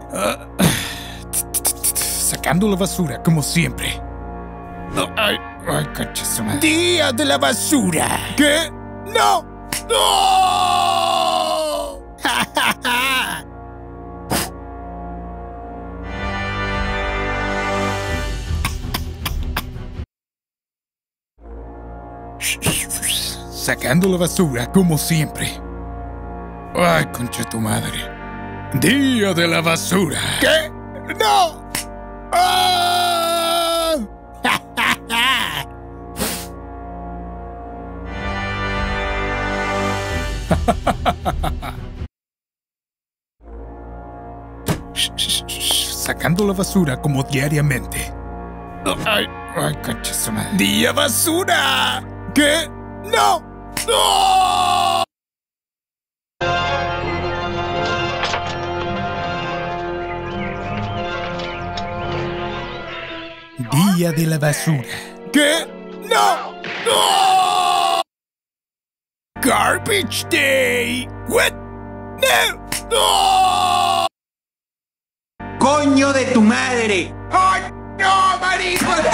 Sacando la basura, como siempre. Ay, concha su madre. ¡Día de la basura! ¿Qué? ¡No! ¡No! Sacando la basura, como siempre. Ay, concha tu madre. Día de la basura. ¿Qué? ¡No! ¡Ah! Sacando la basura como diariamente. Ay, concha su madre. ¡Día basura! ¿Qué? ¡No! ¡No! Día de la basura. ¿Qué? ¡No! ¡No! Garbage Day. What? No. ¡No! ¡Coño de tu madre! ¡Ay, no, marico!